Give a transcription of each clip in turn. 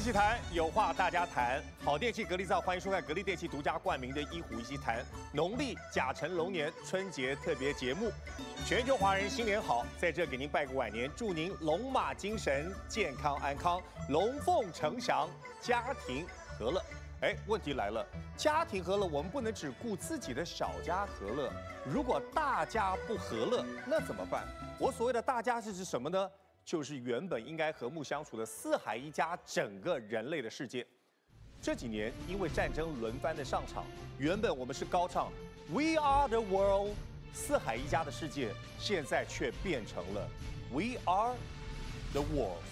起谈，有话大家谈。好电器格力造，欢迎收看格力电器独家冠名的《一虎一席谈》农历甲辰龙年春节特别节目。全球华人新年好，在这给您拜个晚年，祝您龙马精神，健康安康，龙凤呈祥，家庭和乐。哎，问题来了，家庭和乐，我们不能只顾自己的小家和乐，如果大家不和乐，那怎么办？我所谓的大家是指什么呢？就是原本应该和睦相处的四海一家，整个人类的世界。这几年因为战争轮番的上场，原本我们是高唱 We are the world， 四海一家的世界，现在却变成了 We are the world。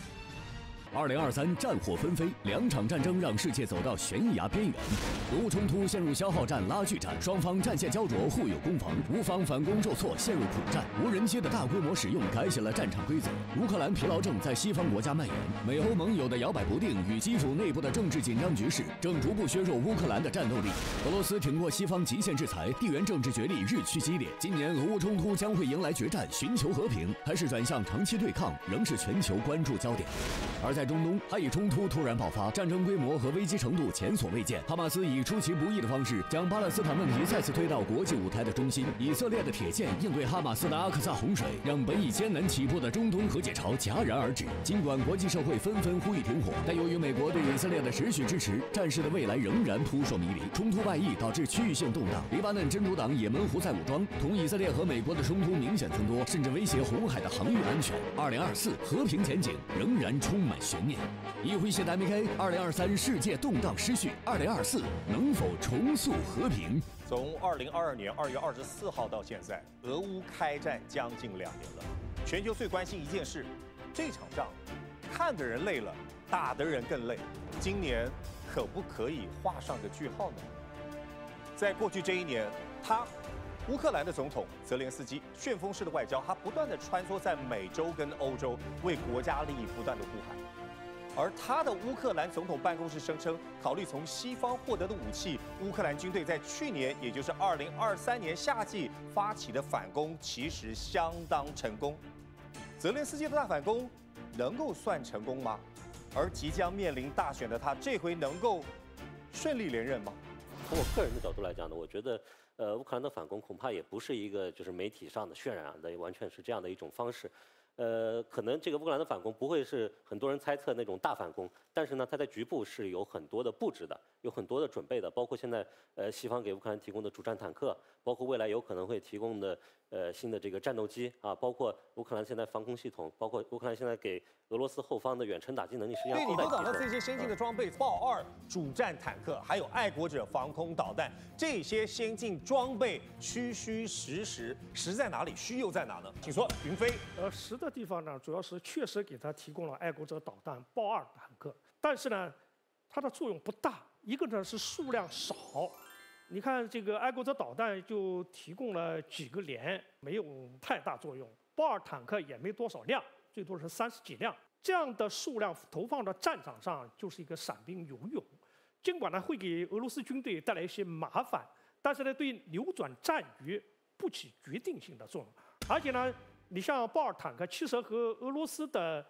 2023战火纷飞，两场战争让世界走到悬崖边缘，俄乌冲突陷入消耗战、拉锯战，双方战线焦灼，互有攻防，乌方反攻受挫，陷入苦战。无人机的大规模使用改写了战场规则。乌克兰疲劳症在西方国家蔓延，美欧盟友的摇摆不定与基辅内部的政治紧张局势，正逐步削弱乌克兰的战斗力。俄罗斯挺过西方极限制裁，地缘政治角力日趋激烈。今年俄乌冲突将会迎来决战，寻求和平还是转向长期对抗，仍是全球关注焦点。而在中东，哈以冲突突然爆发，战争规模和危机程度前所未见。哈马斯以出其不意的方式，将巴勒斯坦问题再次推到国际舞台的中心。以色列的铁剑应对哈马斯的阿克萨洪水，让本已艰难起步的中东和解潮戛然而止。尽管国际社会纷纷呼吁停火，但由于美国对以色列的持续支持，战事的未来仍然扑朔迷离。冲突外溢导致区域性动荡，黎巴嫩真主党也门胡塞武装同以色列和美国的冲突明显增多，甚至威胁红海的航运安全。2024和平前景仍然充满悬念。一回血的 MK，2023世界动荡失序，2024能否重塑和平？ 从2022年2月24号到现在，俄乌开战将近2年了。全球最关心一件事，这场仗看的人累了，打的人更累。今年可不可以画上个句号呢？在过去这一年，乌克兰的总统泽连斯基旋风式的外交，他不断的穿梭在美洲跟欧洲，为国家利益不断的呼喊。而他的乌克兰总统办公室声称，考虑从西方获得的武器，乌克兰军队在去年，也就是2023年夏季发起的反攻，其实相当成功。泽连斯基的大反攻能够算成功吗？而即将面临大选的他，这回能够顺利连任吗？ 从我个人的角度来讲呢，我觉得，乌克兰的反攻恐怕也不是一个就是媒体上的渲染的，完全是这样的一种方式。可能这个乌克兰的反攻不会是很多人猜测那种大反攻，但是呢，它在局部是有很多的布置的，有很多的准备的，包括现在西方给乌克兰提供的主战坦克，包括未来有可能会提供的新的这个战斗机啊，包括乌克兰现在防空系统，包括乌克兰现在给俄罗斯后方的远程打击能力，实际上对你都讲到这些先进的装备，豹2主战坦克，还有爱国者防空导弹，这些先进装备虚虚实实，实在哪里，虚又在哪呢？请说，云飞。 实的地方呢，主要是确实给他提供了爱国者导弹、豹2坦克，但是呢，它的作用不大。一个呢是数量少，你看这个爱国者导弹就提供了几个连，没有太大作用。豹2坦克也没多少辆，最多是30几辆。这样的数量投放到战场上，就是一个散兵游勇。尽管呢会给俄罗斯军队带来一些麻烦，但是呢对扭转战局不起决定性的作用。而且呢，你像豹2坦克，其实和俄罗斯的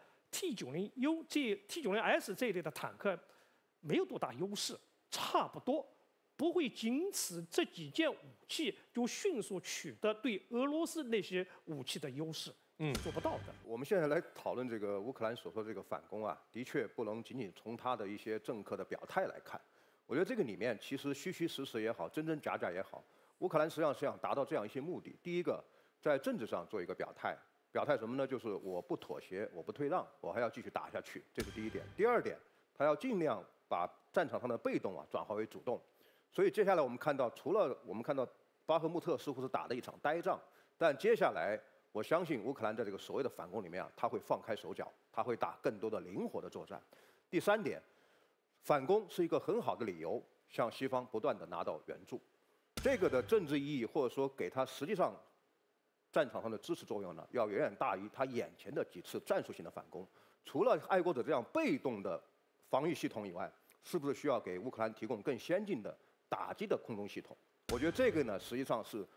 T90S 这一类的坦克没有多大优势，差不多，不会仅此这几件武器就迅速取得对俄罗斯那些武器的优势，做不到的。 我们现在来讨论这个乌克兰所说的这个反攻啊，的确不能仅仅从他的一些政客的表态来看。我觉得这个里面其实虚虚实实也好，真真假假也好，乌克兰实际上是想达到这样一些目的。第一个，在政治上做一个表态，表态什么呢？就是我不妥协，我不退让，我还要继续打下去，这是第一点。第二点，他要尽量把战场上的被动转化为主动。所以接下来我们看到，除了我们看到巴赫穆特似乎是打了一场呆仗，但接下来我相信乌克兰在这个所谓的反攻里面他会放开手脚，他会打更多的灵活的作战。第三点，反攻是一个很好的理由，向西方不断的拿到援助，这个的政治意义或者说给他实际上战场上的支持作用呢，要远远大于他眼前的几次战术性的反攻。除了爱国者这样被动的防御系统以外，是不是需要给乌克兰提供更先进的打击的空中系统？我觉得这个呢，实际上是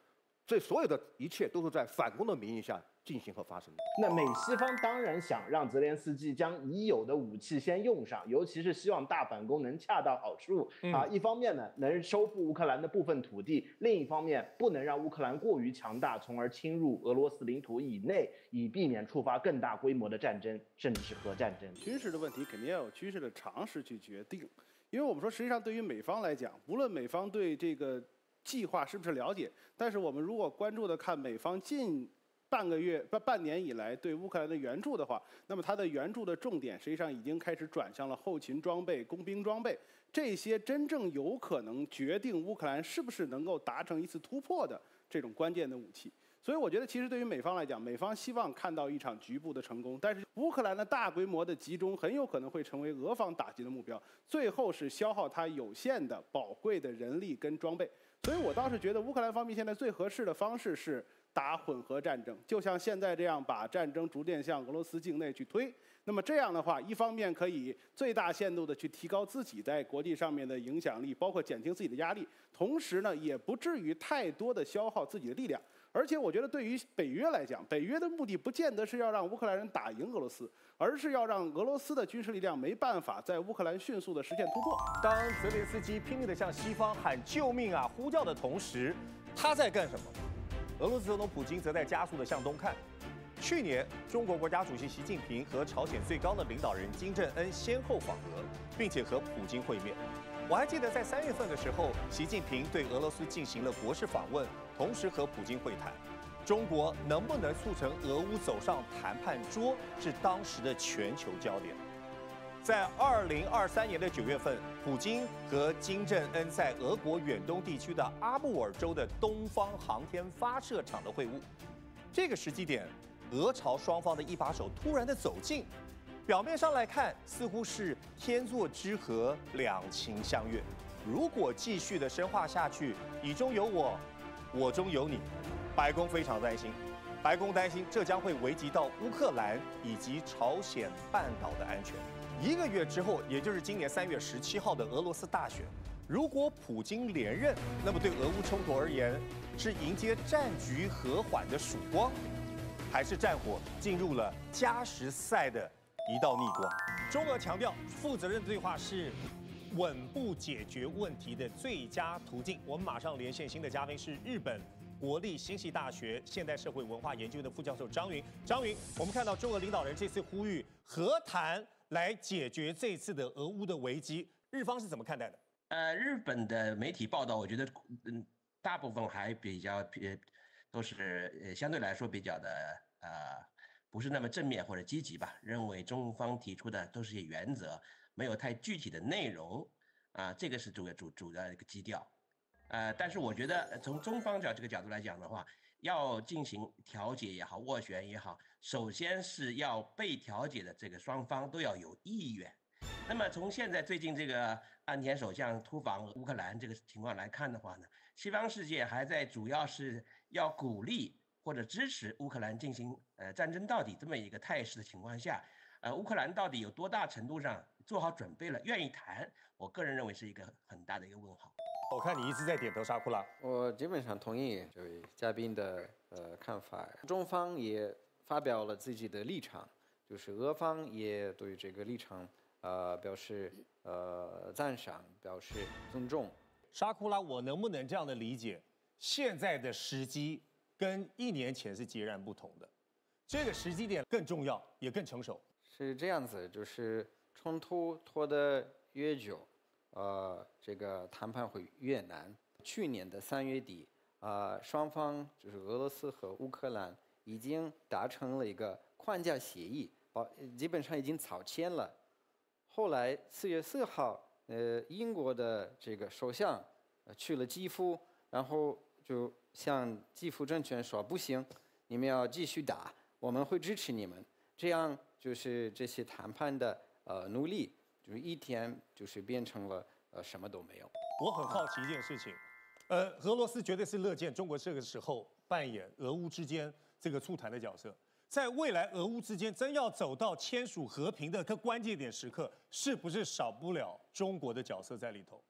这所有的一切都是在反攻的名义下进行和发生的。 那美西方当然想让泽连斯基将已有的武器先用上，尤其是希望大反攻能恰到好处啊。一方面呢，能收复乌克兰的部分土地；另一方面，不能让乌克兰过于强大，从而侵入俄罗斯领土以内，以避免触发更大规模的战争，甚至是核战争。 军事的问题肯定要有军事的常识去决定，因为我们说，实际上对于美方来讲，无论美方对这个计划是不是了解，但是我们如果关注的看美方近半年以来对乌克兰的援助的话，那么它的援助的重点实际上已经开始转向了后勤装备、工兵装备这些真正有可能决定乌克兰是不是能够达成一次突破的这种关键的武器。所以我觉得，其实对于美方来讲，美方希望看到一场局部的成功，但是乌克兰的大规模的集中很有可能会成为俄方打击的目标，最后是消耗它有限的宝贵的人力跟装备。所以我倒是觉得乌克兰方面现在最合适的方式是打混合战争，就像现在这样把战争逐渐向俄罗斯境内去推。那么这样的话，一方面可以最大限度的去提高自己在国际上面的影响力，包括减轻自己的压力，同时呢，也不至于太多的消耗自己的力量。而且我觉得，对于北约来讲，北约的目的不见得是要让乌克兰人打赢俄罗斯，而是要让俄罗斯的军事力量没办法在乌克兰迅速的实现突破。 当泽连斯基拼命地向西方喊救命啊、呼叫的同时，他在干什么？俄罗斯总统普京则在加速地向东看。去年，中国国家主席习近平和朝鲜最高的领导人金正恩先后访俄，并且和普京会面。我还记得在3月份的时候，习近平对俄罗斯进行了国事访问，同时和普京会谈。中国能不能促成俄乌走上谈判桌，是当时的全球焦点。在2023年的9月份，普京和金正恩在俄国远东地区的阿穆尔州的东方航天发射场的会晤。这个时机点，俄朝双方的一把手突然的走近，表面上来看似乎是天作之合，两情相悦。如果继续的深化下去，你中有我，我中有你，白宫非常担心。白宫担心这将会危及到乌克兰以及朝鲜半岛的安全。1个月之后，也就是今年3月17号的俄罗斯大选，如果普京连任，那么对俄乌冲突而言，是迎接战局和缓的曙光，还是战火进入了加时赛的一道逆光？中俄强调，负责任对话是稳步解决问题的最佳途径。我们马上连线新的嘉宾是日本国立新系大学现代社会文化研究的副教授张云。张云，我们看到中俄领导人这次呼吁和谈来解决这次的俄乌的危机，日方是怎么看待的？ 日本的媒体报道，我觉得大部分还比较都是相对来说比较的不是那么正面或者积极吧，认为中方提出的都是一些原则，没有太具体的内容这个是主要的一个基调。但是我觉得从中方这个角度来讲的话，要进行调解也好，斡旋也好，首先是要被调解的这个双方都要有意愿。那么从现在最近这个岸田首相突访乌克兰这个情况来看的话呢，西方世界还在主要是要鼓励或者支持乌克兰进行战争到底这么一个态势的情况下，乌克兰到底有多大程度上做好准备了，愿意谈，我个人认为是一个很大的一个问号。 我看你一直在点头，沙库拉。 我基本上同意这位嘉宾的看法。中方也发表了自己的立场，就是俄方也对这个立场表示赞赏，表示尊重。 沙库拉，我能不能这样的理解？现在的时机跟1年前是截然不同的，这个时机点更重要，也更成熟。 是这样子，就是冲突拖得越久，这个谈判会越难。去年的3月底，双方就是俄罗斯和乌克兰已经达成了一个框架协议，基本上已经草签了。后来4月4号，英国的这个首相去了基辅，然后就向基辅政权说不行，你们要继续打，我们会支持你们。这样就是这些谈判的努力，就是一天就是变成了什么都没有。 我很好奇一件事情，俄罗斯绝对是乐见中国这个时候扮演俄乌之间这个促谈的角色。在未来俄乌之间真要走到签署和平的关键点时刻，是不是少不了中国的角色在里头？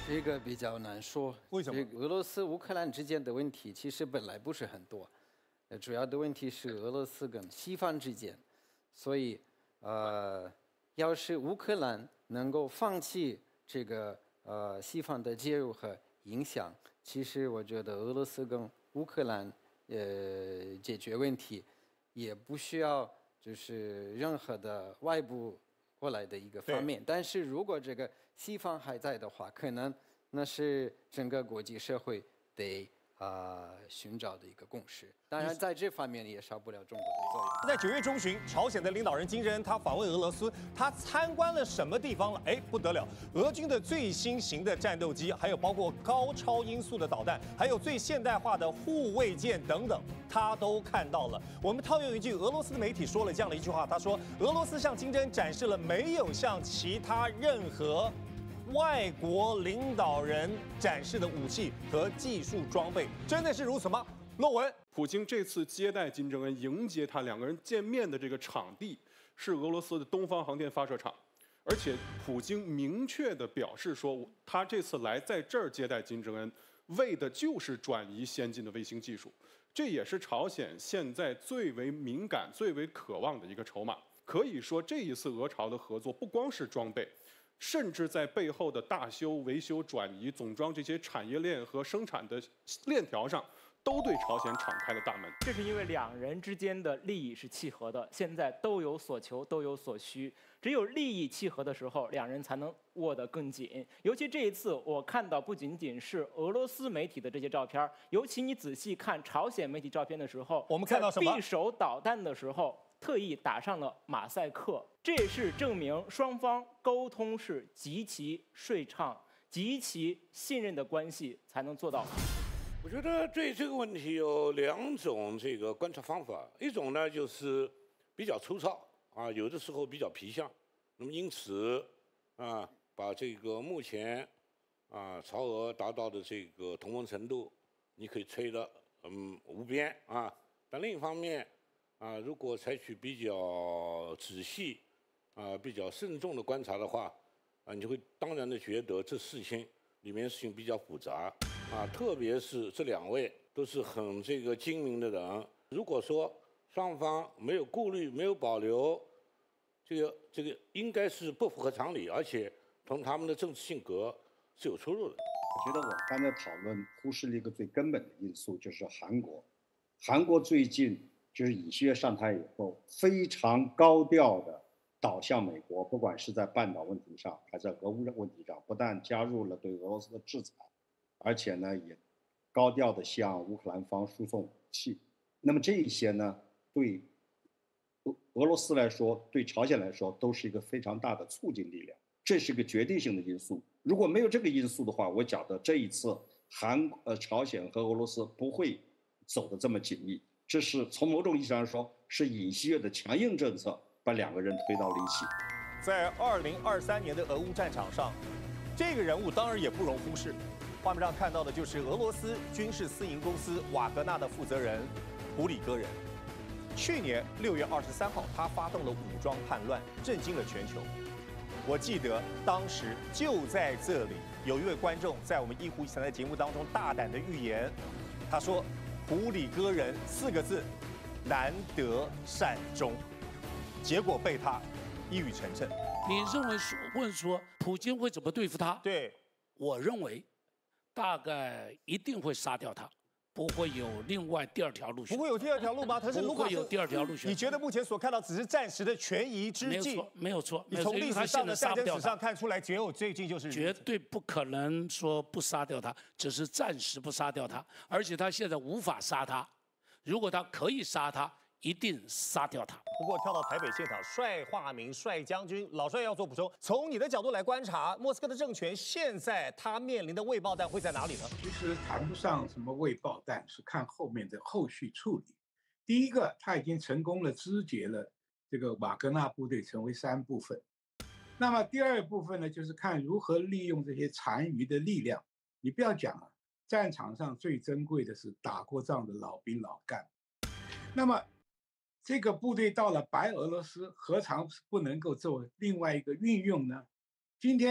这个比较难说。 为什么？ 俄罗斯、乌克兰之间的问题其实本来不是很多，主要的问题是俄罗斯跟西方之间。所以，要是乌克兰能够放弃这个西方的介入和影响，其实我觉得俄罗斯跟乌克兰解决问题，也不需要就是任何的外部过来的一个方面。但是如果这个西方还在的话，可能那是整个国际社会得寻找的一个共识。当然，在这方面也少不了中国的作用。 在9月中旬，朝鲜的领导人金正恩他访问俄罗斯，他参观了什么地方了？哎，不得了，俄军的最新型的战斗机，还有包括高超音速的导弹，还有最现代化的护卫舰等等，他都看到了。我们套用一句，俄罗斯的媒体说了这样的一句话，他说：俄罗斯向金正恩展示了没有向其他任何外国领导人展示的武器和技术装备，真的是如此吗？论文， 普京这次接待金正恩、迎接他两个人见面的这个场地是俄罗斯的东方航天发射场，而且普京明确地表示说，他这次来在这儿接待金正恩，为的就是转移先进的卫星技术，这也是朝鲜现在最为敏感、最为渴望的一个筹码。可以说，这一次俄朝的合作不光是装备。甚至在背后的大修、维修、转移、总装这些产业链和生产的链条上，都对朝鲜敞开了大门。 这是因为两人之间的利益是契合的，现在都有所求，都有所需。只有利益契合的时候，两人才能握得更紧。尤其这一次，我看到不仅仅是俄罗斯媒体的这些照片，尤其你仔细看朝鲜媒体照片的时候， 我们看到什么？ 匕首导弹的时候。特意打上了马赛克，这也是证明双方沟通是极其顺畅、极其信任的关系才能做到。 我觉得对这个问题有两种这个观察方法，一种呢就是比较粗糙有的时候比较皮相，那么因此把这个目前朝俄达到的这个同盟程度，你可以吹得无边但另一方面。如果采取比较仔细、比较慎重的观察的话，你就会当然的觉得这事情里面事情比较复杂，特别是这两位都是很这个精明的人。如果说双方没有顾虑、没有保留，这个应该是不符合常理，而且同他们的政治性格是有出入的。 我觉得我刚才讨论忽视了一个最根本的因素，就是韩国。韩国最近。就是尹锡悦上台以后，非常高调的导向美国，不管是在半岛问题上，还是在俄乌问题上，不但加入了对俄罗斯的制裁，而且呢也高调的向乌克兰方输送武器。那么这一些呢，对俄罗斯来说，对朝鲜来说，都是一个非常大的促进力量，这是一个决定性的因素。如果没有这个因素的话，我觉得这一次朝鲜和俄罗斯不会走得这么紧密。这是从某种意义上说，是尹锡悦的强硬政策把两个人推到了一起。 在2023年的俄乌战场上，这个人物当然也不容忽视。画面上看到的就是俄罗斯军事私营公司瓦格纳的负责人普里戈人。去年6月23号，他发动了武装叛乱，震惊了全球。我记得当时就在这里，有一位观众在我们一湖一城的节目当中大胆的预言，他说。普里戈人4个字，难得善终，结果被他一语成谶。 你认为问说普京会怎么对付他？ 对， 我认为大概一定会杀掉他，不会有另外第二条路选。 不会有第二条路吗？他是不会有第二条路选。 你觉得目前所看到只是暂时的权宜之计？ 没有错。 你从历史上的战争史上看出来，最近就是绝对不可能说不杀掉他，只是暂时不杀掉他，而且他现在无法杀他。如果他可以杀他，一定杀掉他。 不过跳到台北现场，帅化民、帅将军，老帅要做补充。从你的角度来观察，莫斯科的政权现在他面临的未爆弹会在哪里呢？ 其实谈不上什么未爆弹，是看后面的后续处理。第一个，他已经成功的肢解了这个瓦格纳部队，成为3部分。那么第二部分呢，就是看如何利用这些残余的力量。你不要讲了，战场上最珍贵的是打过仗的老兵老干。那么这个部队到了白俄罗斯，何尝不能够做另外一个运用呢？今天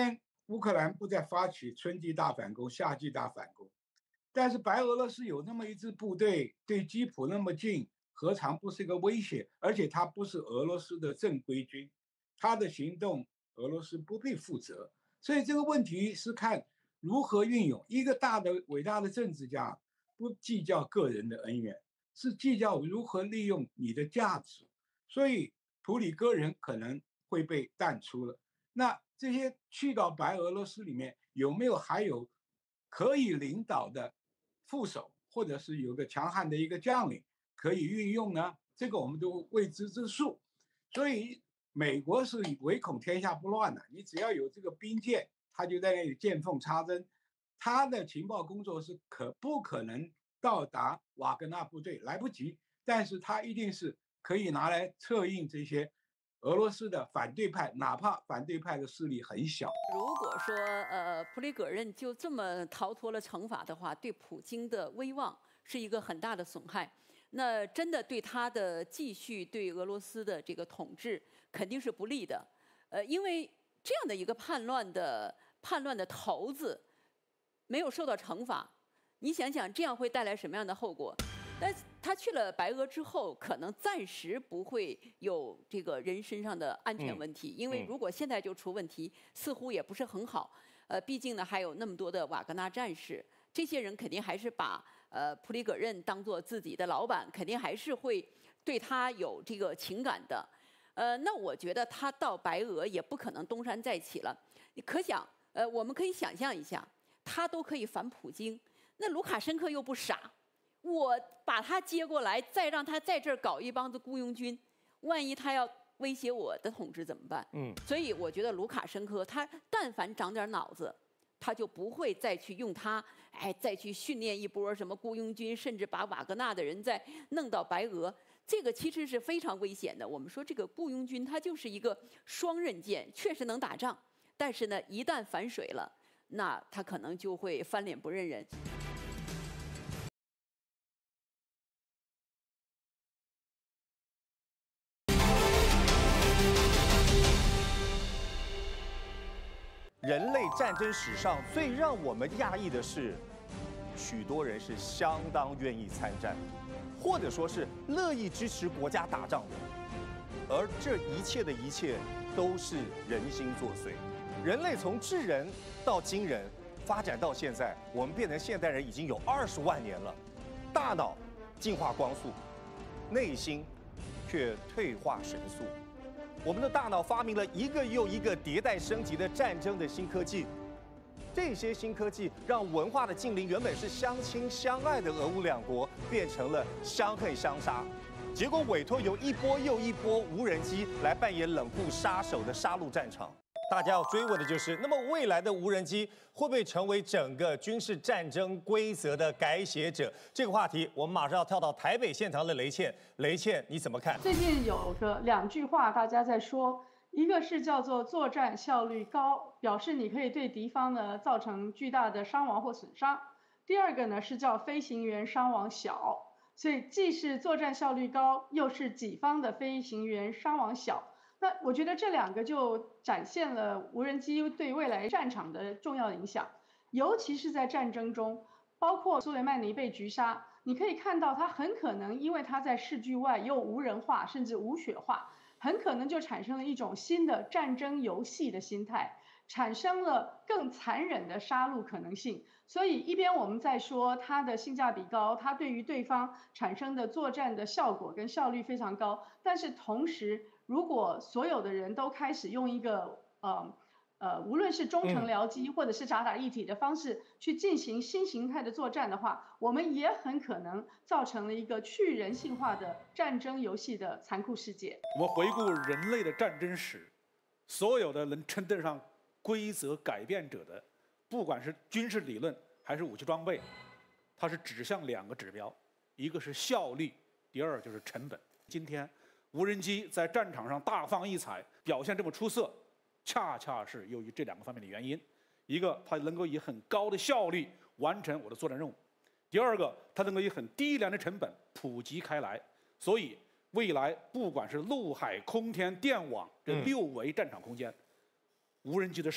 乌克兰不再发起春季大反攻、夏季大反攻，但是白俄罗斯有那么一支部队对基辅那么近，何尝不是一个威胁？而且它不是俄罗斯的正规军，它的行动俄罗斯不必负责。所以这个问题是看如何运用。一个伟大的政治家不计较个人的恩怨，是计较如何利用你的价值。所以普里戈人可能会被淡出了。那这些去到白俄罗斯里面有没有还有可以领导的副手，或者是有个强悍的一个将领可以运用呢？这个我们都未知之数。所以美国是唯恐天下不乱的，你只要有这个兵舰，他就在那里见缝插针。他的情报工作是不可能到达瓦格纳部队，来不及，但是他一定是可以拿来策应这些俄罗斯的反对派，哪怕反对派的势力很小。 如果说普里戈任就这么逃脱了惩罚的话，对普京的威望是一个很大的损害。那真的对他的继续对俄罗斯的这个统治肯定是不利的。因为这样的一个叛乱的头子没有受到惩罚，你想想这样会带来什么样的后果？但他去了白俄之后，可能暂时不会有这个人身上的安全问题，因为如果现在就出问题，似乎也不是很好。毕竟呢还有那么多的瓦格纳战士，这些人肯定还是把普里戈任当做自己的老板，肯定还是会对他有这个情感的。那我觉得他到白俄也不可能东山再起了。你可想，我们可以想象一下，他都可以反普京，那卢卡申科又不傻。我把他接过来，再让他在这儿搞一帮子雇佣军，万一他要威胁我的统治怎么办？所以我觉得卢卡申科他但凡长点脑子，他就不会再去用他，再去训练一波什么雇佣军，甚至把瓦格纳的人再弄到白俄。这个其实是非常危险的。我们说这个雇佣军它就是一个双刃剑，确实能打仗，但是呢，一旦反水了，那他可能就会翻脸不认人。 人类战争史上最让我们讶异的是，许多人是相当愿意参战，或者说是乐意支持国家打仗的，而这一切的一切都是人心作祟。人类从智人到惊人，发展到现在，我们变成现代人已经有20万年了，大脑进化光速，内心却退化神速。我们的大脑发明了一个又一个迭代升级的战争的新科技，这些新科技让文化的近邻原本是相亲相爱的俄乌两国变成了相恨相杀，结果委托由一波又一波无人机来扮演冷酷杀手的杀戮战场。大家要追问的就是，那么未来的无人机会不会成为整个军事战争规则的改写者？这个话题，我们马上要跳到台北现场的雷倩。雷倩，你怎么看？ 最近有个2句话大家在说，一个是叫做作战效率高，表示你可以对敌方呢造成巨大的伤亡或损伤；第二个呢是叫飞行员伤亡小，所以既是作战效率高，又是己方的飞行员伤亡小。那我觉得这2个就展现了无人机对未来战场的重要影响，尤其是在战争中，包括苏雷曼尼被狙杀，你可以看到他很可能因为他在视距外又无人化甚至无血化，很可能就产生了一种新的战争游戏的心态，产生了更残忍的杀戮可能性。所以一边我们在说它的性价比高，它对于对方产生的作战的效果跟效率非常高，但是同时如果所有的人都开始用一个无论是中程僚机或者是渣打一体的方式去进行新形态的作战的话，我们也很可能造成了一个去人性化的战争游戏的残酷世界。 我们回顾人类的战争史，所有的能称得上规则改变者的，不管是军事理论还是武器装备，它是指向2个指标，一个是效率，第二就是成本。今天无人机在战场上大放异彩，表现这么出色，恰恰是由于这2个方面的原因：一个，它能够以很高的效率完成我的作战任务；第二个，它能够以很低廉的成本普及开来。所以，未来不管是陆海空天电网这6维战场空间，无人机的使用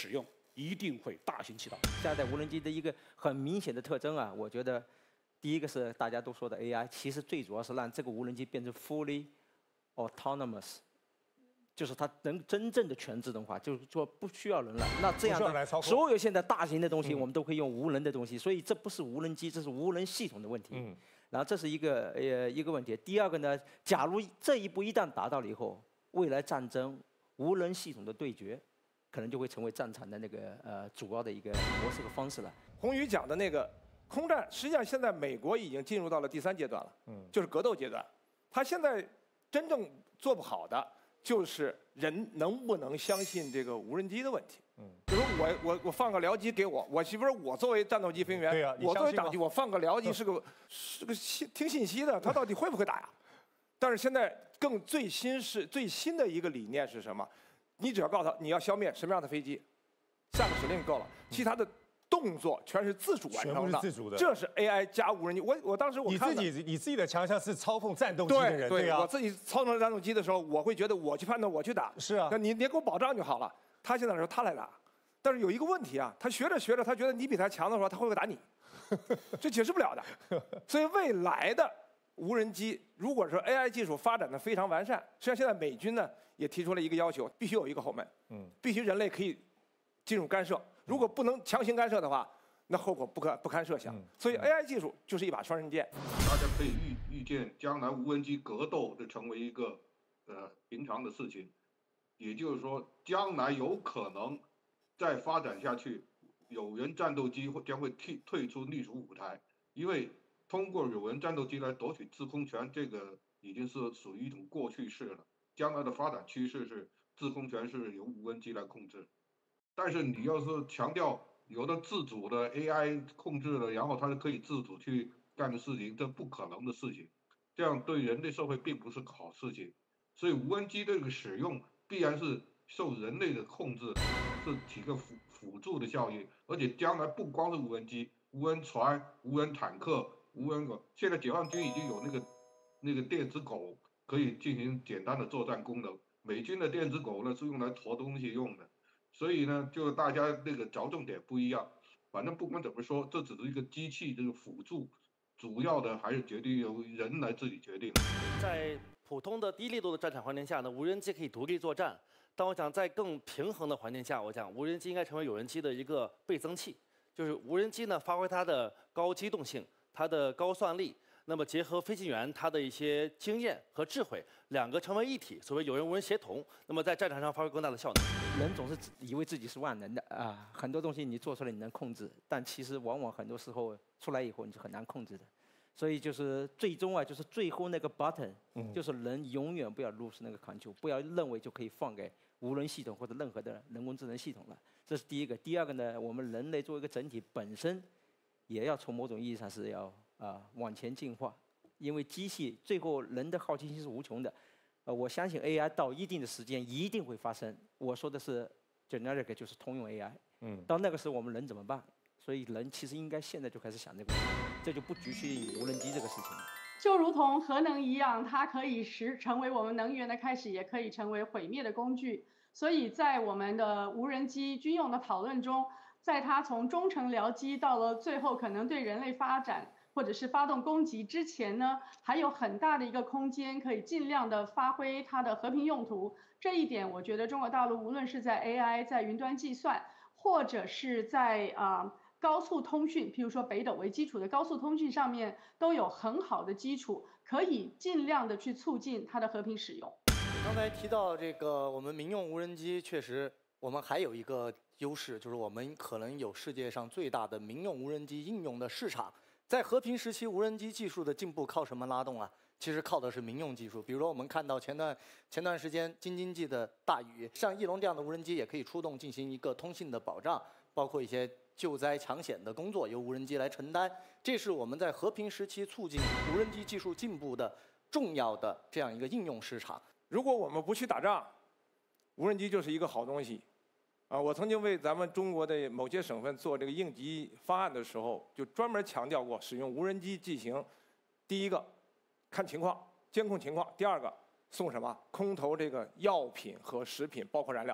一定会大行其道。 下一代无人机的一个很明显的特征啊，我觉得第一个是大家都说的 AI， 其实最主要是让这个无人机变成 fully autonomous。就是它能真正的全自动化，就是说不需要人了。那这样的所有现在大型的东西，我们都可以用无人的东西，所以这不是无人机，这是无人系统的问题。然后这是一个问题。第二个呢，假如这一步一旦达到了以后，未来战争无人系统的对决，可能就会成为战场的那个主要的一个模式和方式了。 宏宇讲的那个空战，实际上现在美国已经进入到了第3阶段了，就是格斗阶段。他现在真正做不好的。就是人能不能相信这个无人机的问题。比如我放个僚机给我媳妇儿，我作为战斗机飞行员，我作为长机，我放个僚机是个听信息的，他到底会不会打呀？但是现在最新的一个理念是什么？你只要告诉他你要消灭什么样的飞机，下个指令够了，其他的动作全是自主完成的， 全部是自主的。 这是 AI 加无人机。我当时我看你自己的强项是操控战斗机的人， 对啊。 我自己操纵战斗机的时候，我会觉得我去判断，我去打。 是啊。 那你给我保障就好了。他现在说他来打，但是有一个问题啊，他学着学着，他觉得你比他强的时候，他会不会打你？这解释不了的。所以未来的无人机，如果说 AI 技术发展的非常完善，实际上现在美军呢也提出了一个要求，必须有一个后门，必须人类可以进入干涉。如果不能强行干涉的话，那后果不堪设想。所以 AI 技术就是一把双刃剑。 大家可以预见，将来无人机格斗就成为一个平常的事情。也就是说，将来有可能再发展下去，有人战斗机将会退出历史舞台，因为通过有人战斗机来夺取制空权，这个已经是属于一种过去式了。将来的发展趋势是制空权是由无人机来控制。但是你要是强调有的自主的 AI 控制了，然后它就可以自主去干的事情，这不可能的事情，这样对人类社会并不是好事情。所以无人机这个使用必然是受人类的控制，是起个辅助的效应。而且将来不光是无人机、无人船、无人坦克、无人狗，现在解放军已经有那个电子狗可以进行简单的作战功能。美军的电子狗呢是用来驮东西用的。所以呢，就大家那个着重点不一样，反正不管怎么说，这只是一个机器这个辅助，主要的还是决定由人来自己决定。 在普通的低力度的战场环境下呢，无人机可以独立作战。但我想在更平衡的环境下，我讲无人机应该成为有人机的一个倍增器，就是无人机呢发挥它的高机动性、它的高算力，那么结合飞行员他的一些经验和智慧，两个成为一体，所谓有人无人协同，那么在战场上发挥更大的效能。 人总是以为自己是万能的啊，很多东西你做出来你能控制，但其实往往很多时候出来以后你是很难控制的。所以就是最终啊，就是最后那个 button，就是人永远不要 lose 那个 control，不要认为就可以放给无人系统或者任何的人工智能系统了。这是第一个。第二个呢，我们人类作为一个整体本身，也要从某种意义上是要往前进化，因为机器最后人的好奇心是无穷的。我相信 AI 到一定的时间一定会发生。我说的是 generic， 就是通用 AI。到那个时候我们人怎么办？所以人其实应该现在就开始想这个问题，这就不局限于无人机这个事情了。 就如同核能一样，它可以成为我们能源的开始，也可以成为毁灭的工具。所以在我们的无人机军用的讨论中，在它从中程僚机到了最后可能对人类发展或者是发动攻击之前呢，还有很大的一个空间可以尽量的发挥它的和平用途。这一点我觉得中国大陆无论是在 AI 在云端计算，或者是在高速通讯，譬如说北斗为基础的高速通讯上面，都有很好的基础，可以尽量的去促进它的和平使用。 刚才提到这个我们民用无人机，确实我们还有一个优势，就是我们可能有世界上最大的民用无人机应用的市场。在和平时期，无人机技术的进步靠什么拉动啊？其实靠的是民用技术。比如说我们看到前段时间京津冀的大雨，像翼龙这样的无人机也可以出动进行一个通信的保障，包括一些救灾抢险的工作由无人机来承担。这是我们在和平时期促进无人机技术进步的重要的这样一个应用市场。 如果我们不去打仗，无人机就是一个好东西。我曾经为咱们中国的某些省份做这个应急方案的时候，就专门强调过使用无人机进行：第一个，看情况，监控情况；第二个，送什么空投这个药品和食品，包括燃料。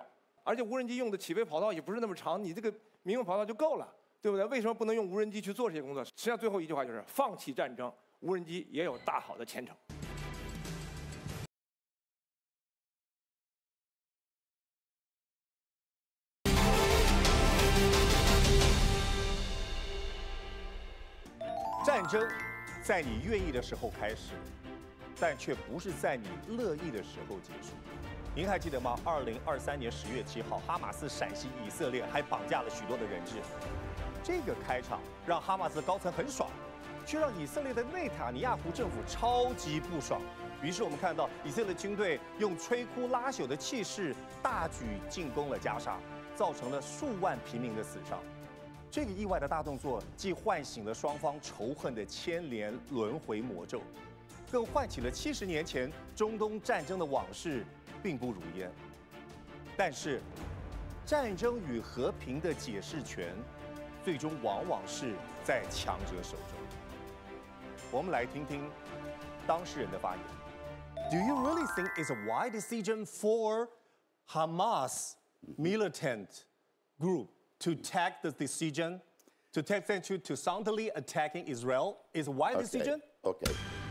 而且无人机用的起飞跑道也不是那么长，你这个民用跑道就够了，对不对？为什么不能用无人机去做这些工作？实际上最后一句话就是放弃战争，无人机也有大好的前程。 战争在你愿意的时候开始，但却不是在你乐意的时候结束。您还记得吗？2023年10月7号，哈马斯闪袭以色列，还绑架了许多的人质。这个开场让哈马斯高层很爽，却让以色列的内塔尼亚胡政府超级不爽。于是我们看到以色列军队用摧枯拉朽的气势大举进攻了加沙，造成了数万平民的死伤。这个意外的大动作，既唤醒了双方仇恨的牵连轮回魔咒，更唤起了70年前中东战争的往事，并不如烟。但是，战争与和平的解释权，最终往往是在强者手中。我们来听听当事人的发言。Do you really think it's a wise decision for Hamas militant group to take the decision, to take them to soundly attacking Israel? Is a wise decision? Okay.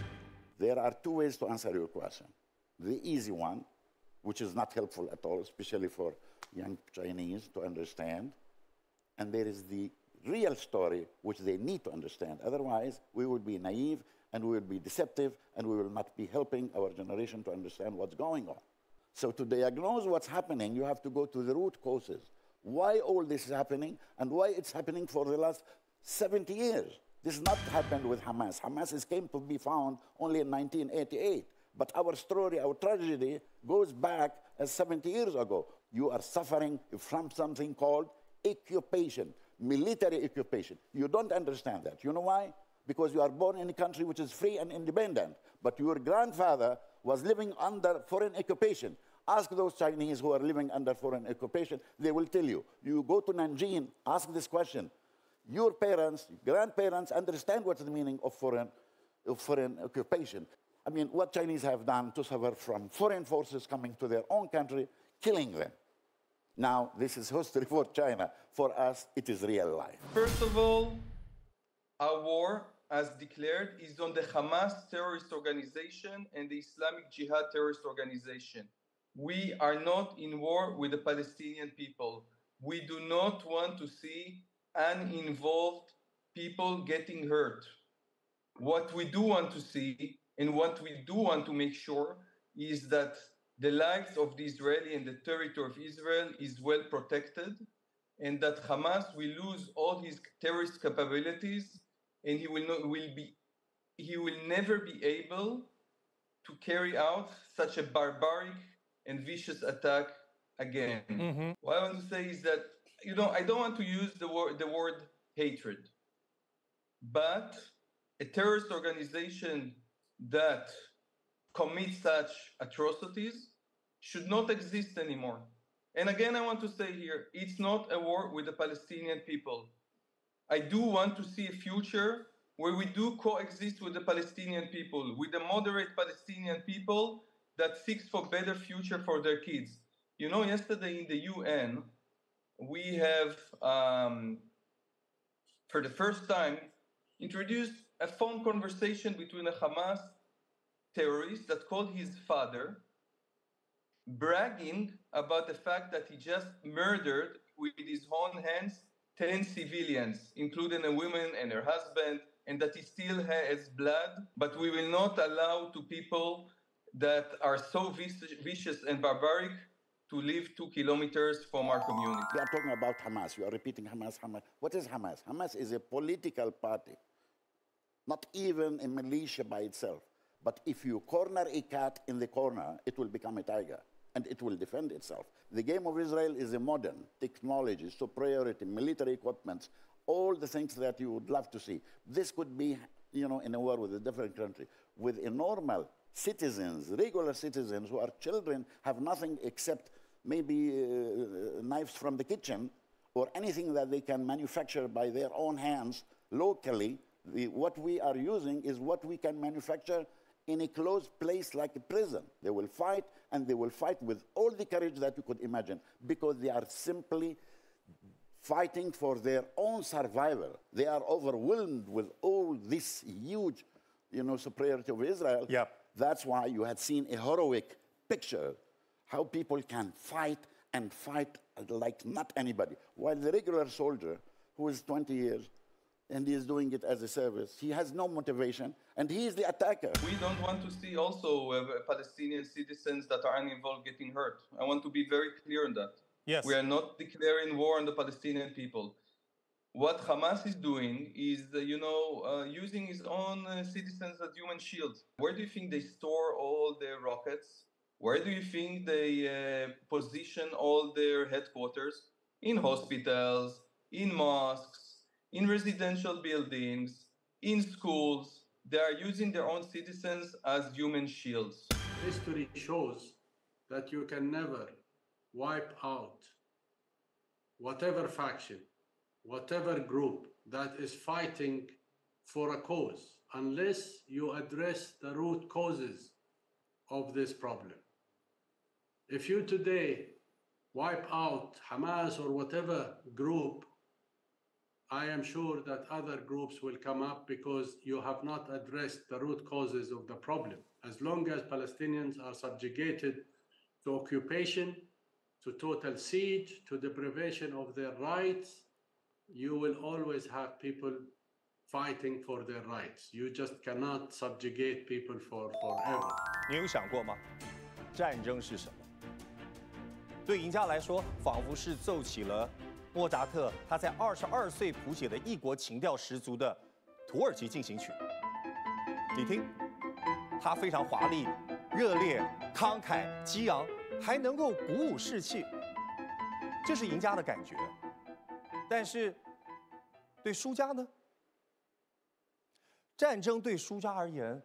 There are two ways to answer your question. The easy one, which is not helpful at all, especially for young Chinese to understand. And there is the real story, which they need to understand. Otherwise, we would be naive and we will be deceptive and we will not be helping our generation to understand what's going on. So to diagnose what's happening, you have to go to the root causes. Why all this is happening and why it's happening for the last 70 years. This not happened with Hamas. Hamas came to be found only in 1988. But our story, our tragedy, goes back as 70 years ago. You are suffering from something called occupation, military occupation. You don't understand that. You know why? Because you are born in a country which is free and independent. But your grandfather was living under foreign occupation. Ask those Chinese who are living under foreign occupation, they will tell you. You go to Nanjing, ask this question. Your parents, grandparents understand what's the meaning of foreign occupation. I mean, what Chinese have done to suffer from foreign forces coming to their own country, killing them. Now, this is history for China. For us, it is real life. First of all, our war, as declared, is on the Hamas terrorist organization and the Islamic Jihad terrorist organization. We are not in war with the Palestinian people. We do not want to see uninvolved people getting hurt. What we do want to see and what we do want to make sure is that the lives of the Israeli and the territory of Israel is well protected, and that Hamas will lose all his terrorist capabilities, and he will never be able to carry out such a barbaric and vicious attack again. Mm-hmm. What I want to say is that, you know, I don't want to use the word hatred, but a terrorist organization that commits such atrocities should not exist anymore. And again, I want to say here, it's not a war with the Palestinian people. I do want to see a future where we do coexist with the Palestinian people, with the moderate Palestinian people that seeks for better future for their kids. You know, yesterday in the UN, we have, for the first time, introduced a phone conversation between a Hamas terrorist that called his father, bragging about the fact that he just murdered with his own hands 10 civilians, including a woman and her husband, and that he still has blood, but we will not allow to people that are so vicious and barbaric to live 2 kilometers from our community. You are talking about Hamas. You are repeating Hamas, Hamas. What is Hamas? Hamas is a political party, not even a militia by itself. But if you corner a cat in the corner, it will become a tiger, and it will defend itself. The game of Israel is a modern technology, superiority, military equipment, all the things that you would love to see. This could be, you know, in a war with a different country. With a normal citizens, regular citizens who are children, have nothing except maybe knives from the kitchen or anything that they can manufacture by their own hands locally. What we are using is what we can manufacture in a closed place like a prison. They will fight, and they will fight with all the courage that you could imagine, because they are simply fighting for their own survival. They are overwhelmed with all this huge, superiority of Israel. Yep. That's why you had seen a heroic picture, how people can fight and fight like not anybody. While the regular soldier, who is 20 years, and he is doing it as a service, he has no motivation, and he is the attacker. We don't want to see also Palestinian citizens that are uninvolved getting hurt. I want to be very clear on that. Yes. We are not declaring war on the Palestinian people. What Hamas is doing is, using his own citizens as human shields. Where do you think they store all their rockets? Where do you think they position all their headquarters? In hospitals, in mosques, in residential buildings, in schools. They are using their own citizens as human shields. History shows that you can never wipe out whatever faction, whatever group that is fighting for a cause, unless you address the root causes of this problem. If you today wipe out Hamas or whatever group, I am sure that other groups will come up because you have not addressed the root causes of the problem. As long as Palestinians are subjugated to occupation, to total siege, to deprivation of their rights, you will always have people fighting for their rights. You just cannot subjugate people forever. 你有想过吗？战争是什么？对赢家来说，仿佛是奏起了莫扎特他在22岁谱写的异国情调十足的《土耳其进行曲》。你听，它非常华丽、热烈、慷慨、激昂，还能够鼓舞士气，这是赢家的感觉。但是，对输家呢？战争对输家而言，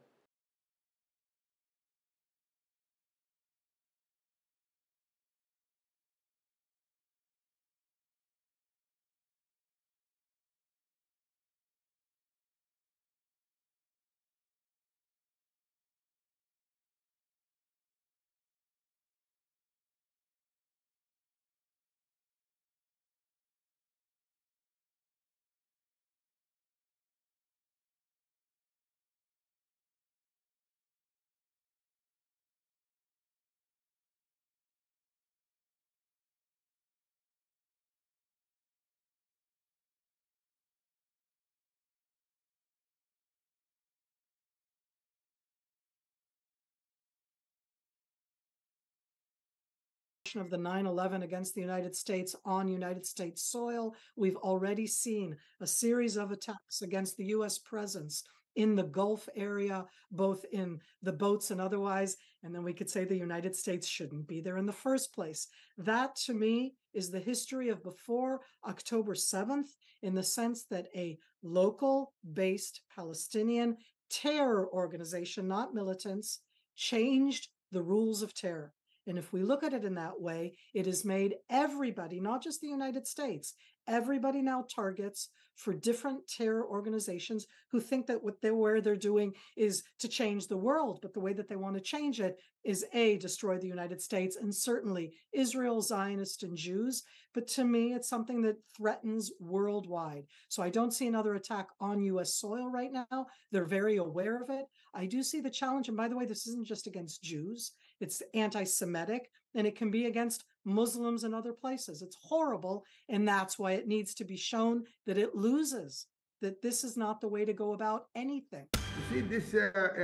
of the 9/11 against the United States on United States soil. We've already seen a series of attacks against the U.S. presence in the Gulf area, both in the boats and otherwise. And then we could say the United States shouldn't be there in the first place. That, to me, is the history of before October 7th, in the sense that a local-based Palestinian terror organization, not militants, changed the rules of terror. And if we look at it in that way, it has made everybody, not just the United States, everybody now targets for different terror organizations who think that where they're doing is to change the world. But the way that they want to change it is A, destroy the United States, and certainly Israel, Zionists, and Jews. But to me, it's something that threatens worldwide. So I don't see another attack on U.S. soil right now. They're very aware of it. I do see the challenge. And by the way, this isn't just against Jews. It's anti-Semitic, and it can be against Muslims and other places. It's horrible, and that's why it needs to be shown that it loses, that this is not the way to go about anything. You see, this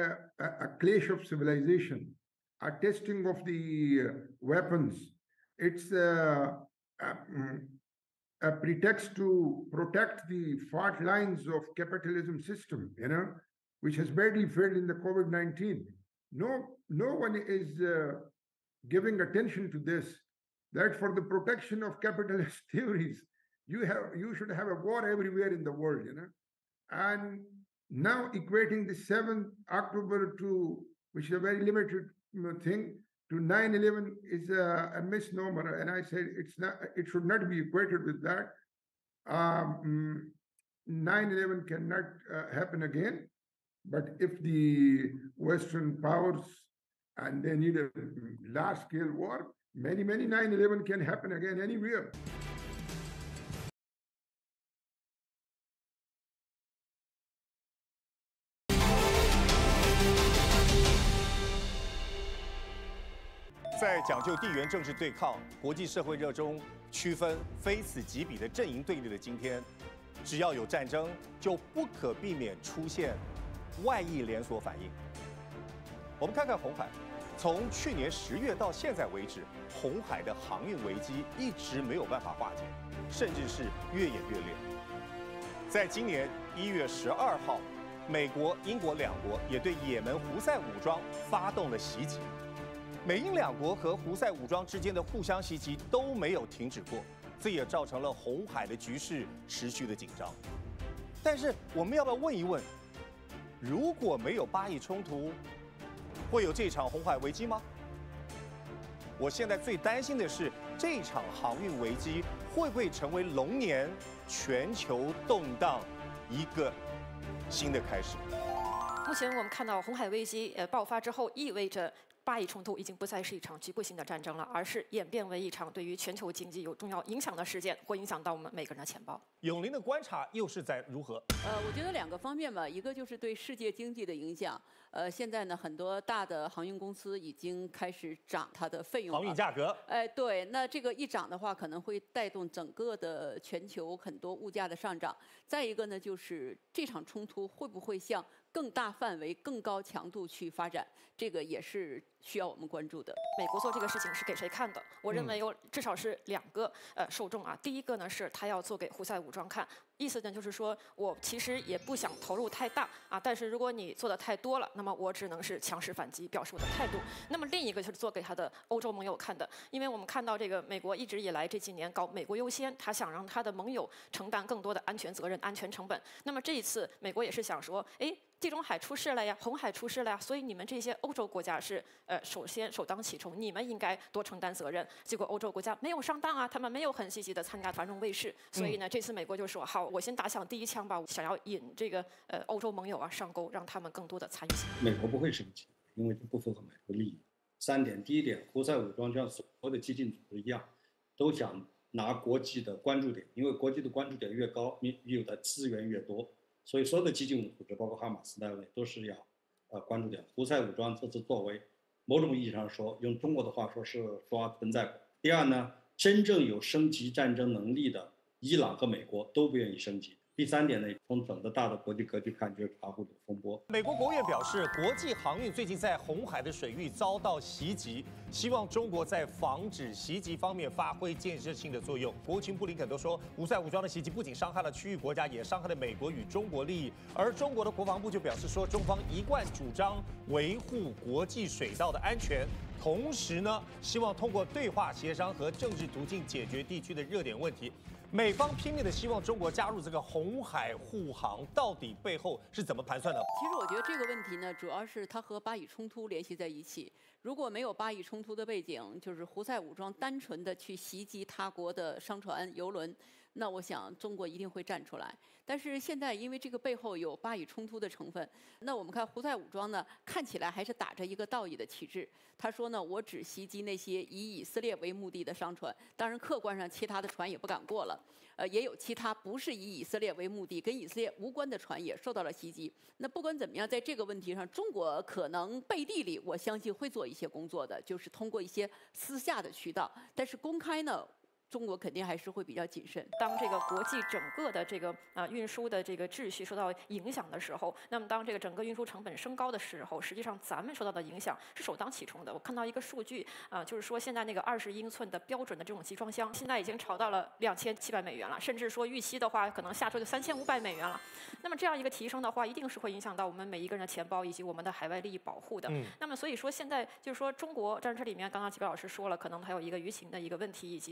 a clash of civilization, a testing of the weapons, it's a pretext to protect the fault lines of capitalism system, which has badly failed in the COVID-19. No one is giving attention to this, that for the protection of capitalist theories, you should have a war everywhere in the world, and now equating the 7th October to, which is a very limited thing, to 9/11 is a misnomer, and I said it should not be equated with that. 9/11 cannot happen again. But if the Western powers and they need a large-scale war, many 9/11 can happen again anywhere. 在讲究地缘政治对抗、国际社会热衷区分非此即彼的阵营对立的今天，只要有战争，就不可避免出现外溢连锁反应。我们看看红海，从去年10月到现在为止，红海的航运危机一直没有办法化解，甚至是越演越烈。在今年1月12号，美国、英国两国也对也门胡塞武装发动了袭击。 美英两国和胡塞武装之间的互相袭击都没有停止过，这也造成了红海的局势持续的紧张。但是我们要不要问一问，如果没有巴以冲突，会有这场红海危机吗？我现在最担心的是，这场航运危机会不会成为龙年全球动荡一个新的开始？ 目前我们看到红海危机爆发之后，意味着 巴以冲突已经不再是一场局部性的战争了，而是演变为一场对于全球经济有重要影响的事件，会影响到我们每个人的钱包。 永林的观察又是在如何？ 我觉得2个方面吧，一个就是对世界经济的影响。现在呢，很多大的航运公司已经开始涨它的费用了， 航运价格。 对，那这个一涨的话，可能会带动整个的全球很多物价的上涨。再一个呢，就是这场冲突会不会向 更大范围、更高强度去发展，这个也是需要我们关注的。 美国做这个事情是给谁看的？我认为有至少是2个受众啊。第一个呢是他要做给胡塞武装看，意思呢就是说我其实也不想投入太大啊，但是如果你做的太多了，那么我只能是强势反击，表示我的态度。那么另一个就是做给他的欧洲盟友看的，因为我们看到这个美国一直以来这几年搞美国优先，他想让他的盟友承担更多的安全责任、安全成本。那么这一次美国也是想说，哎， 地中海出事了呀，红海出事了呀，所以你们这些欧洲国家是首当其冲，你们应该多承担责任。结果欧洲国家没有上当啊，他们没有很积极的参加繁荣卫士，所以呢，这次美国就说好，我先打响第一枪吧，想要引这个欧洲盟友啊上钩，让他们更多的参与进来。 美国不会生气，因为这不符合美国利益。3点，第一点，胡塞武装像所有的激进组织一样，都想拿国际的关注点，因为国际的关注点越高，你有的资源越多。 所以，所有的激进组织，包括哈马斯在内，都是要关注点。胡塞武装这次作为，某种意义上说，用中国的话说是刷存在感。第二呢，真正有升级战争能力的伊朗和美国都不愿意升级。第3点呢，从整个大的国际格局看，就是查胡的风波。 美国国务院表示，国际航运最近在红海的水域遭到袭击，希望中国在防止袭击方面发挥建设性的作用。国务卿布林肯都说，胡塞武装的袭击不仅伤害了区域国家，也伤害了美国与中国利益。而中国的国防部就表示说，中方一贯主张维护国际水道的安全，同时呢，希望通过对话协商和政治途径解决地区的热点问题。 美方拼命的希望中国加入这个红海护航，到底背后是怎么盘算的？ 其实我觉得这个问题呢，主要是它和巴以冲突联系在一起。如果没有巴以冲突的背景，就是胡塞武装单纯的去袭击他国的商船、油轮，那我想中国一定会站出来。但是现在因为这个背后有巴以冲突的成分，那我们看胡塞武装呢，看起来还是打着一个道义的旗帜。他说呢，我只袭击那些以以色列为目的的商船，当然客观上其他的船也不敢过了。 也有其他不是以以色列为目的、跟以色列无关的船也受到了袭击。那不管怎么样，在这个问题上，中国可能背地里，我相信会做一些工作的，就是通过一些私下的渠道。但是公开呢，中国肯定还是会比较谨慎。 当这个国际整个的这个运输的这个秩序受到影响的时候，那么当这个整个运输成本升高的时候，实际上咱们受到的影响是首当其冲的。我看到一个数据就是说现在那个20英寸的标准的这种集装箱，现在已经炒到了2700美元了，甚至说预期的话，可能下周就3500美元了。那么这样一个提升的话，一定是会影响到我们每一个人的钱包以及我们的海外利益保护的。那么所以说现在就是说中国在这里面，刚刚几个老师说了，可能还有一个舆情的一个问题，以及就是说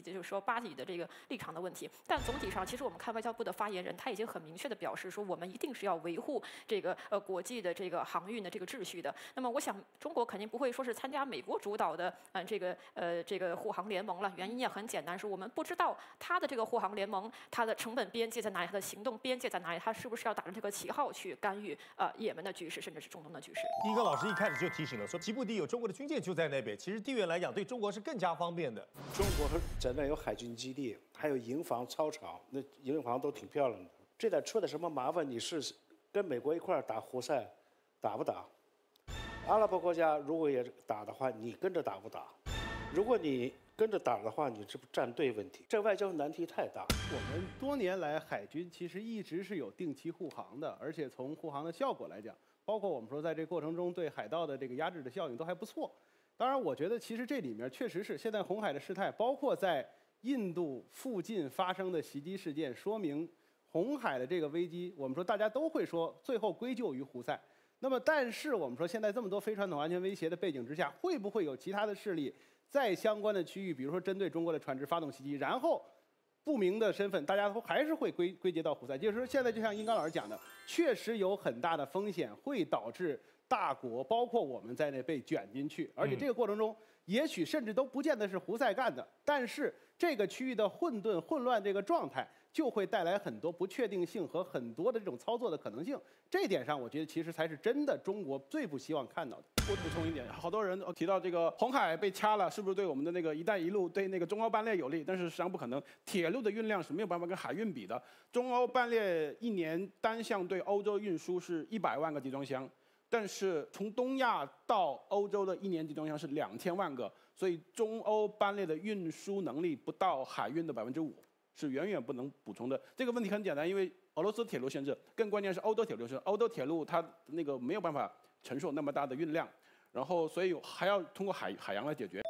巴以的这个立场的问题。但总体上，其实我们看外交部的发言人，他已经很明确的表示说，我们一定是要维护这个国际的这个航运的这个秩序的。那么我想，中国肯定不会说是参加美国主导的这个护航联盟了。原因也很简单，是我们不知道他的这个护航联盟，它的成本边界在哪里，它的行动边界在哪里，它是不是要打着这个旗号去干预也门的局势，甚至是中东的局势。 一个老师一开始就提醒了，说吉布地有中国的军舰就在那边，其实地缘来讲对中国是更加方便的。 中国在那有海军基地，还有营房、操场，那营房都挺漂亮的。这点出的什么麻烦？你是跟美国一块儿打胡塞，打不打？阿拉伯国家如果也打的话，你跟着打不打？如果你跟着打的话，你这不站队问题？这外交难题太大。 我们多年来海军其实一直是有定期护航的，而且从护航的效果来讲，包括我们说在这个过程中对海盗的这个压制的效应都还不错。当然，我觉得其实这里面确实是现在红海的事态，包括在印度附近发生的袭击事件，说明红海的这个危机，我们说大家都会说最后归咎于胡塞。那么，但是我们说现在这么多非传统安全威胁的背景之下，会不会有其他的势力在相关的区域，比如说针对中国的船只发动袭击，然后不明的身份，大家都还是会归结到胡塞？就是说，现在就像殷刚老师讲的，确实有很大的风险会导致大国，包括我们在内被卷进去，而且这个过程中，也许甚至都不见得是胡塞干的，但是这个区域的混乱这个状态，就会带来很多不确定性和很多的这种操作的可能性。这一点上，我觉得其实才是真的中国最不希望看到的。 我补充一点，好多人提到这个红海被掐了，是不是对我们的那个“一带一路”对那个中欧班列有利？但是实际上不可能，铁路的运量是没有办法跟海运比的。中欧班列一年单向对欧洲运输是100万个集装箱，但是从东亚到欧洲的一年集装箱是2000万个，所以中欧班列的运输能力不到海运的5%。是远远不能补充的。这个问题很简单，因为俄罗斯铁路限制，更关键是欧洲铁路限制。欧洲铁路它那个没有办法承受那么大的运量，然后所以还要通过海洋来解决。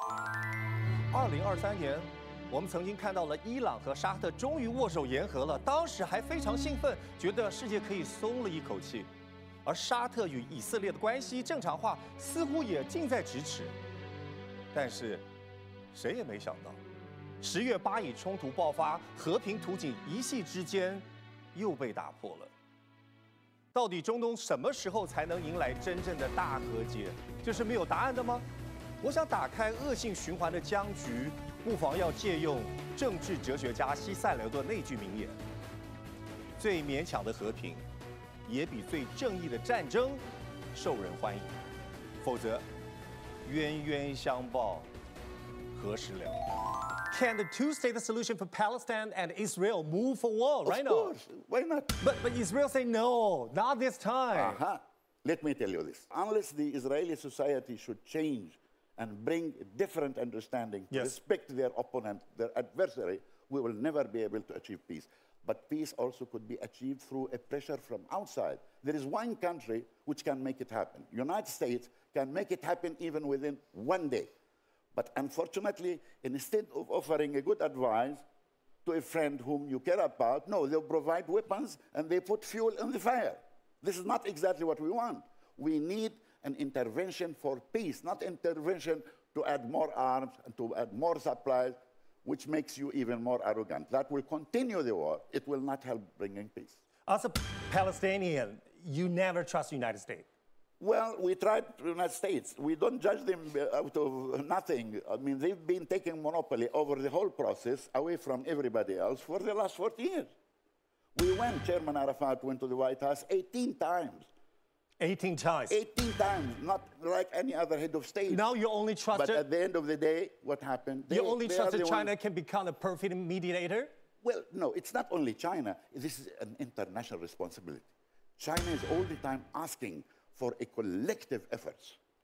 2023年，我们曾经看到了伊朗和沙特终于握手言和了，当时还非常兴奋，觉得世界可以松了一口气。而沙特与以色列的关系正常化似乎也近在咫尺，但是谁也没想到。10月巴以冲突爆发，和平图景一夕之间又被打破了。到底中东什么时候才能迎来真正的大和解？这是没有答案的吗？我想打开恶性循环的僵局，不妨要借用政治哲学家西塞罗的那句名言：最勉强的和平，也比最正义的战争受人欢迎。否则，冤冤相报何时了？Can the two-state solution for Palestine and Israel move forward right now? Of course, why not? But Israel say no, not this time. Let me tell you this. Unless the Israeli society should change and bring a different understanding, to respect their opponent, their adversary, we will never be able to achieve peace. But peace also could be achieved through a pressure from outside. There is one country which can make it happen. United States can make it happen even within one day. But unfortunately, instead of offering a good advice to a friend whom you care about, no, they'll provide weapons and they put fuel in the fire. This is not exactly what we want. We need an intervention for peace, not intervention to add more arms and to add more supplies, which makes you even more arrogant. That will continue the war. It will not help bringing peace. As a Palestinian, you never trust the United States. Well, we tried the United States. We don't judge them out of nothing. I mean, they've been taking monopoly over the whole process away from everybody else for the last 40 years. We went, Chairman Arafat went to the White House 18 times. 18 times? 18 times, not like any other head of state. Now you only trust But at the end of the day, what happened? You only trust that China can become a perfect mediator? Well, no, it's not only China. This is an international responsibility. China is all the time asking for a collective effort,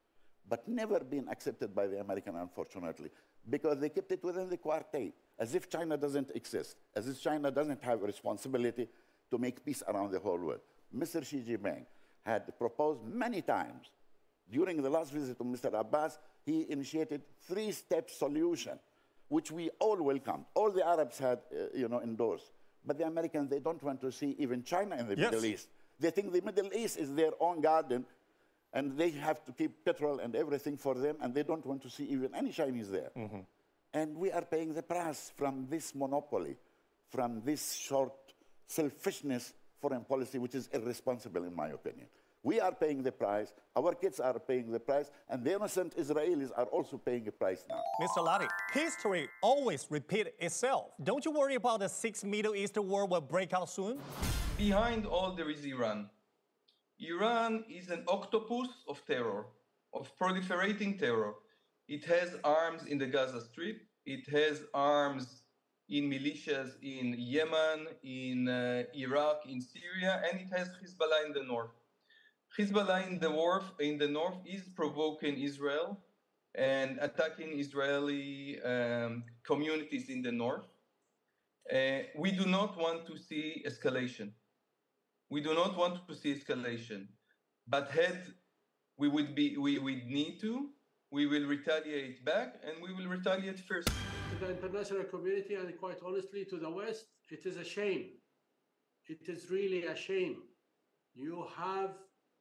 but never been accepted by the Americans, unfortunately, because they kept it within the Quartet, as if China doesn't exist, as if China doesn't have a responsibility to make peace around the whole world. Mr. Xi Jinping had proposed many times. During the last visit of Mr. Abbas, he initiated 3-step solution, which we all welcomed. All the Arabs had, endorsed. But the Americans, they don't want to see even China in the Middle East. They think the Middle East is their own garden, and they have to keep petrol and everything for them, and they don't want to see even any Chinese there. And we are paying the price from this monopoly, from this short selfishness foreign policy, which is irresponsible in my opinion. We are paying the price, our kids are paying the price, and the innocent Israelis are also paying a price now. Mr. Ladi, history always repeats itself. Don't you worry about the sixth Middle East war will break out soon? Behind all there is Iran. Iran is an octopus of terror, of proliferating terror. It has arms in the Gaza Strip, it has arms in militias in Yemen, in Iraq, in Syria, and it has Hezbollah in the north. Hezbollah in the north is provoking Israel and attacking Israeli communities in the north. We do not want to see escalation. We do not want to see escalation. But had we would need to, we will retaliate back, and we will retaliate first. To the international community, and quite honestly to the West, it is a shame. It is really a shame. You have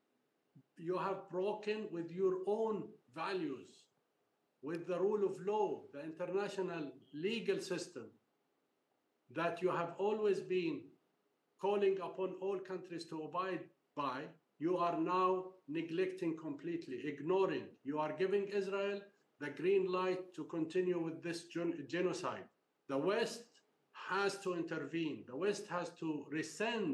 broken with your own values, with the rule of law, the international legal system that you have always been calling upon all countries to abide by. You are now neglecting completely, ignoring. You are giving Israel the green light to continue with this genocide. The West has to intervene. The West has to rescind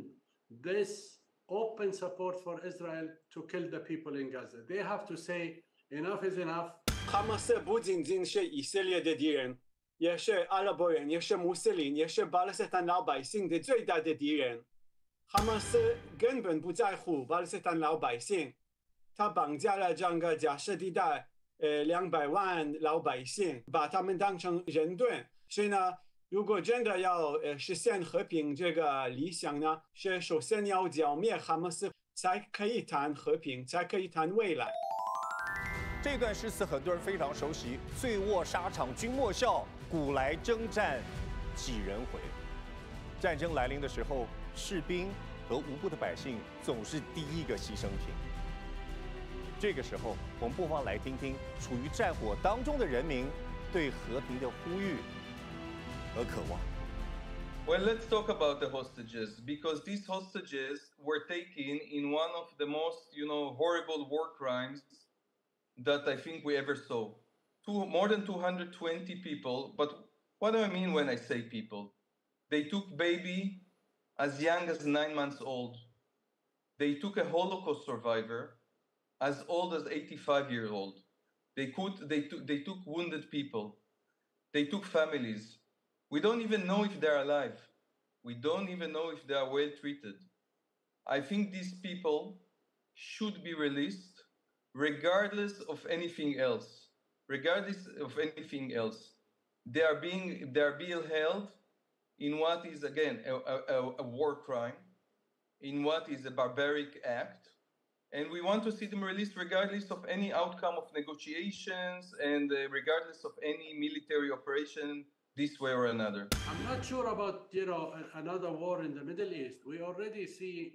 this open support for Israel to kill the people in Gaza. They have to say enough is enough. 哈马斯不仅仅是以色列的敌人，也是阿拉伯人，也是穆斯林，也是巴勒斯坦老百姓的最大的敌人。哈马斯根本不在乎巴勒斯坦老百姓，他绑架了整个加沙地带200万老百姓，把他们当成人盾。所以呢，如果真的要实现和平这个理想呢，是首先要剿灭哈马斯，才可以谈和平，才可以谈未来。 这段诗词很多人非常熟悉，醉卧沙场君莫笑，古来征战几人回。战争来临的时候，士兵和无辜的百姓总是第一个牺牲品。这个时候，我们不妨来听听处于战火当中的人民对和平的呼吁和渴望。 Well, let's talk about the hostages, because these hostages were taken in one of the most, horrible war crimes that I think we ever saw. More than 220 people, but what do I mean when I say people? They took baby as young as 9 months old. They took a Holocaust survivor as old as 85 years old. They took wounded people. They took families. We don't even know if they're alive. We don't even know if they are well treated. I think these people should be released regardless of anything else. Regardless of anything else. They are being held in what is, again, a war crime, in what is a barbaric act. And we want to see them released regardless of any outcome of negotiations and regardless of any military operation this way or another. I'm not sure about another war in the Middle East. We already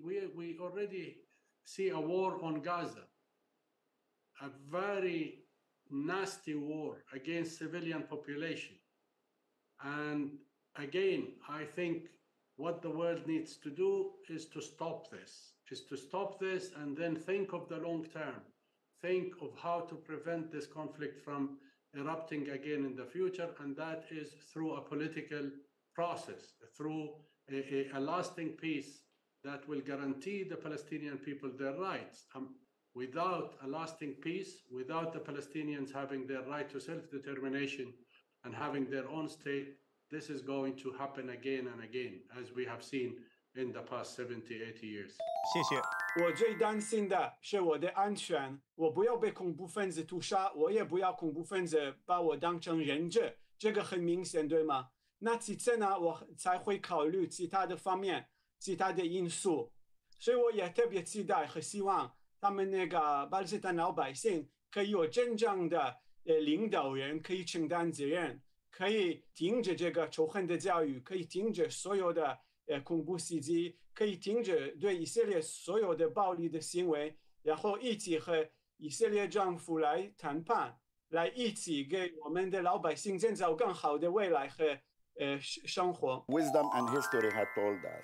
see a war on Gaza, a very nasty war against civilian population. And again, I think what the world needs to do is to stop this, and then think of the long term. Think of how to prevent this conflict from erupting again in the future, and that is through a political process, through a lasting peace that will guarantee the Palestinian people their rights. Without a lasting peace, without the Palestinians having their right to self-determination and having their own state, this is going to happen again and again, as we have seen in the past 70, 80 years. 谢谢。 我最担心的是我的安全，我不要被恐怖分子屠杀，我也不要恐怖分子把我当成人质，这个很明显，对吗？那其次呢，我才会考虑其他的方面，其他的因素。所以我也特别期待和希望他们那个巴勒斯坦老百姓可以有真正的领导人，可以承担责任，可以停止这个仇恨的教育，可以停止所有的恐怖袭击，可以停止对以色列所有的暴力的行为，然后一起和以色列政府来谈判， 来一起给我们的老百姓建造更好的未来和生活。 Wisdom and history had told us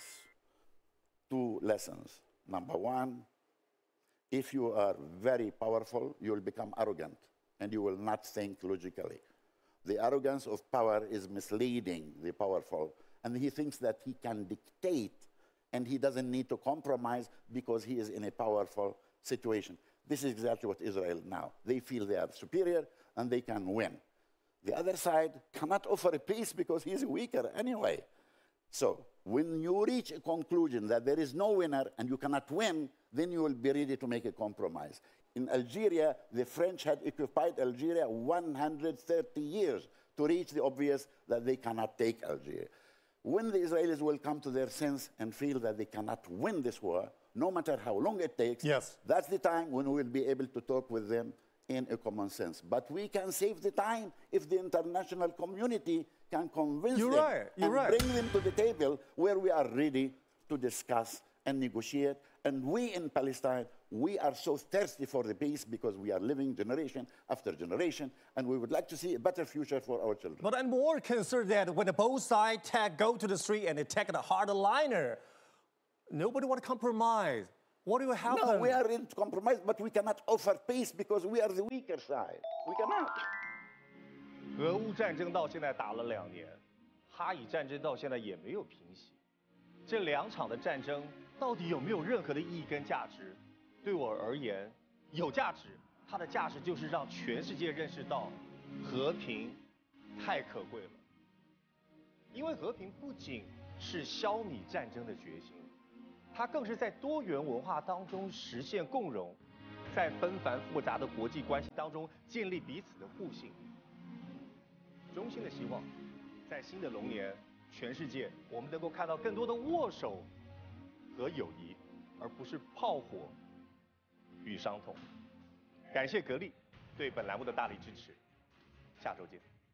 2 lessons. Number 1, if you are very powerful, you will become arrogant and you will not think logically. The arrogance of power is misleading the powerful, and he thinks that he can dictate and he doesn't need to compromise because he is in a powerful situation. This is exactly what Israel now. They feel they are superior and they can win. The other side cannot offer a peace because he is weaker anyway. So when you reach a conclusion that there is no winner and you cannot win, then you will be ready to make a compromise. In Algeria, the French had occupied Algeria 130 years to reach the obvious that they cannot take Algeria. When the Israelis will come to their sense and feel that they cannot win this war, no matter how long it takes, that's the time when we will be able to talk with them in a common sense. But we can save the time if the international community can convince them and bring them to the table where we are ready to discuss and negotiate. And we in Palestine, we are so thirsty for the peace because we are living generation after generation, and we would like to see a better future for our children. But I'm more concerned that when both sides go to the street and attack the hardliner, nobody want to compromise. What will happen? No, we are in compromise, but we cannot offer peace because we are the weaker side. We cannot. 俄乌战争到现在打了2年，哈以战争到现在也没有平息。这2场的战争到底有没有任何的意义跟价值？对我而言，有价值。它的价值就是让全世界认识到，和平太可贵了。因为和平不仅是消弭战争的决心，它更是在多元文化当中实现共荣，在纷繁复杂的国际关系当中建立彼此的互信。衷心的希望，在新的龙年，全世界我们能够看到更多的握手和友谊，而不是炮火与伤痛。感谢格力对本栏目的大力支持，下周见。